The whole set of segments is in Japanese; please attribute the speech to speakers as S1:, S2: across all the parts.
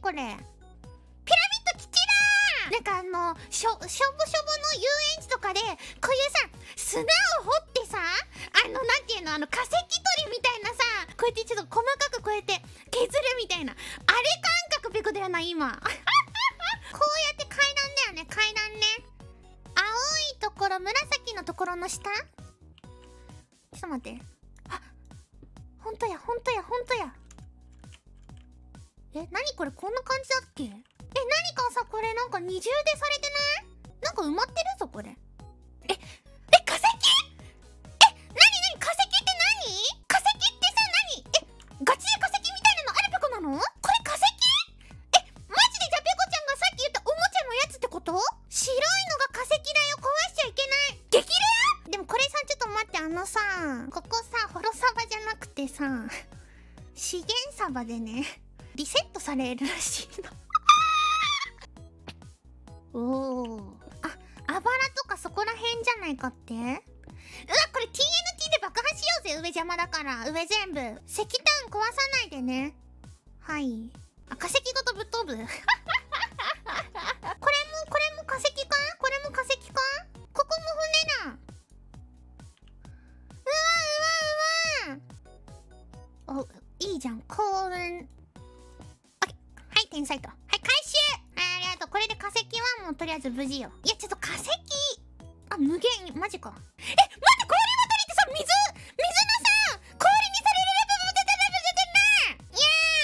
S1: これ。ピラミッド基地だー。なんかしょぼしょぼの遊園地とかで、こういうさ、砂を掘ってさ、なんていうの、化石取りみたいなさ、こうやってちょっと細かくこうやって削るみたいな。あれ感覚ペコだよな、今。こうやって階段だよね、階段ね。青いところ、紫のところの下？ちょっと待って。あ、ほんとや、ほんとや、ほんとや。なにこれ、こんな感じだっけ？何かさ、これなんか二重でされてない？なんか埋まってるぞ、これ。化石？なに化石って何？化石ってさ、ガチで化石みたいなのあるペコなの？これ化石？マジでじゃあペコちゃんがさっき言ったおもちゃのやつってこと？白いのが化石だよ、壊しちゃいけない。激レア？でもこれさ、ちょっと待って、ここさ、ホロサバじゃなくてさ、資源サバでね、リセットされるらしいの。おお。あばらとかそこら辺じゃないかって？うわ、これ TNT で爆破しようぜ、上邪魔だから。上全部。石炭壊さないでね。はい。化石ごとぶっ飛ぶ。これも化石か？これも化石か？ここも骨だ。うわ。いいじゃん。幸運。オッケー。はい、天才と。はい、回収！ありがとう。これで化石はもうとりあえず無事よ。いや、ちょっと化石。無限、マジか。待って、氷も取りってさ、水のさ、氷にされるレベルも出てる。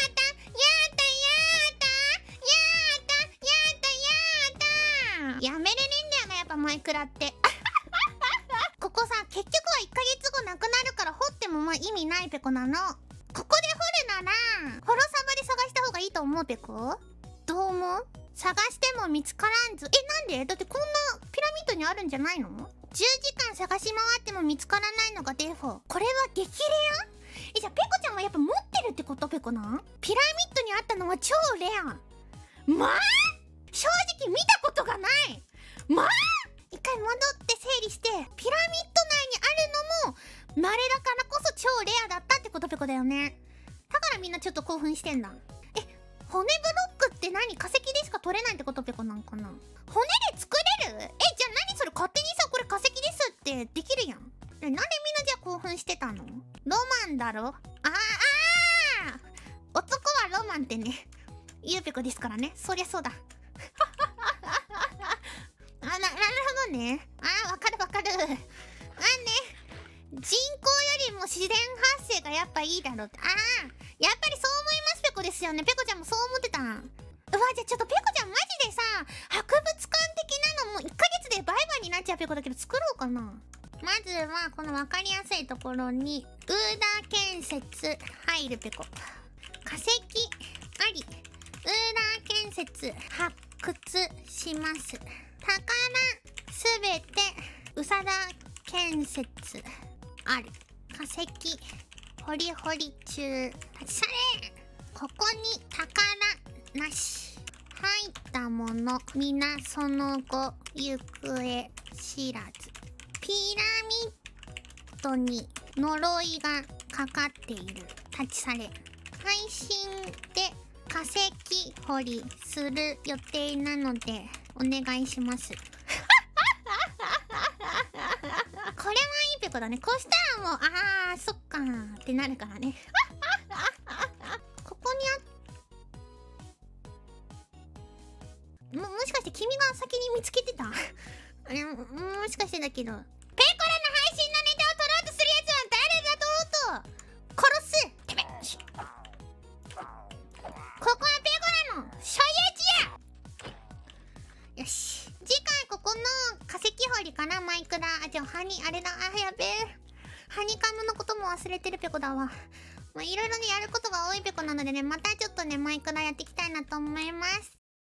S1: やめれねえんだよな、やっぱマイクラって。ここさ、結局は1ヶ月後なくなるから掘ってもまあ意味ないペコなの。ここで掘るなら、ホロサバで探した方がいいと思うペコ？どう思う？探しても見つからんず。なんで？だってこんなピラミッドにあるんじゃないの？ 10 時間探し回っても見つからないのがデフォ。これは激レア？じゃあペコちゃんはやっぱ持ってるってことペコなん？ピラミッドにあったのは超レア。正直見たことがない。一回戻って整理して、ピラミッド内にあるのも稀だからこそ超レアだったってことペコだよね。だからみんなちょっと興奮してんだ。骨ブロックって何？化石でしか取れないってことペコなんかな？骨で作れる？じゃあ何それ、勝手にさ、これ化石ですってできるやん。なんでみんなじゃあ興奮してたの？ロマンだろ？男はロマンってね、ゆうぺこですからね。そりゃそうだ。なるほどね。わかる。人口よりも自然発生がやっぱいいだろうって。やっぱりそう思いますペコですよね。ペコちゃんもそう思ってた。じゃあちょっとペコちゃんマジでさ、博物館的なのも1ヶ月でバイバイになっちゃうペコだけど作ろうかな。まずはこの分かりやすいところにウーダー建設入るペコ。化石あり。ウーダー建設発掘します。宝すべてうさだ建設ある。化石掘り中立ち去れ。ここに宝なし。入ったもの皆その後行方知らず。ピラミッドに呪いがかかっている。立ち去れ。配信で化石掘りする予定なのでお願いします。これはいいペコだね。こうしたらもうそっかーってなるからね。ここにもしかして君が先に見つけてた？もしかしてだけど、ペコラの配信のネタを取ろうとするやつは誰だと殺す。てめえ。ここはペコラの所有地や。よし、次回ここの化石掘りかな、マイクラ。じゃあハニあれだ。やべえ、ハニカムのことも忘れてるペコだわ。いろいろね、やることが多いペコなのでね、またちょっとね、マイクラやっていきたいなと思います。